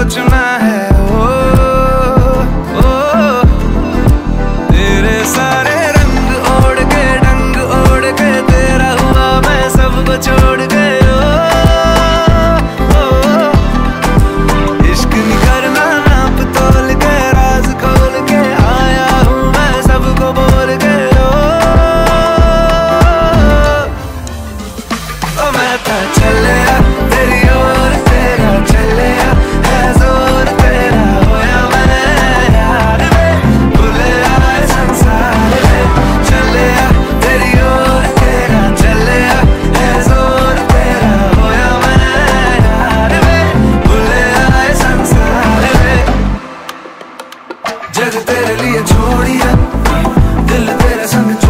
सोचना है। तेरे सारे रंग ओढ़ के डंग ओढ़ के तेरा हुआ मैं सबको छोड़ के। इश्क नहीं करना नाप तोल के राज खोल के आया हूँ मैं सबको बोल के। मैं तो चलिया तेरी ओर तेरा चलिया है जोर तेरा होया मैं यार में भूले आए संसार में। चलिया तेरी ओर तेरा चलिया है जोर तेरा होया मैं यार में भूले आए संसार में। जग तेरे लिए छोड़िया दिल तेरे संग